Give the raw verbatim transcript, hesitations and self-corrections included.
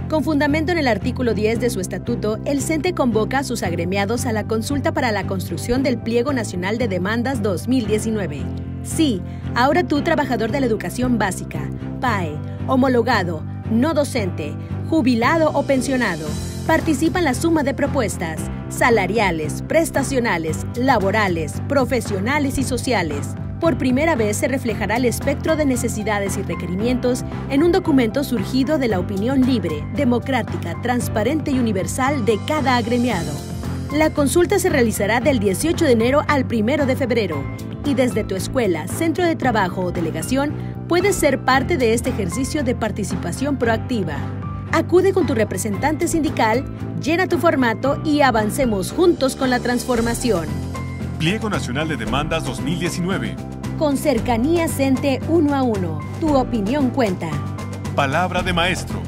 Con fundamento en el artículo diez de su estatuto, el CENTE convoca a sus agremiados a la consulta para la construcción del Pliego Nacional de Demandas dos mil diecinueve. Sí, ahora tú, trabajador de la educación básica, P A E, homologado, no docente, jubilado o pensionado, participa en la suma de propuestas salariales, prestacionales, laborales, profesionales y sociales. Por primera vez se reflejará el espectro de necesidades y requerimientos en un documento surgido de la opinión libre, democrática, transparente y universal de cada agremiado. La consulta se realizará del dieciocho de enero al primero de febrero y desde tu escuela, centro de trabajo o delegación puedes ser parte de este ejercicio de participación proactiva. Acude con tu representante sindical, llena tu formato y avancemos juntos con la transformación. Pliego Nacional de Demandas dos mil diecinueve. Con cercanía CENTE uno a uno, tu opinión cuenta. Palabra de maestro.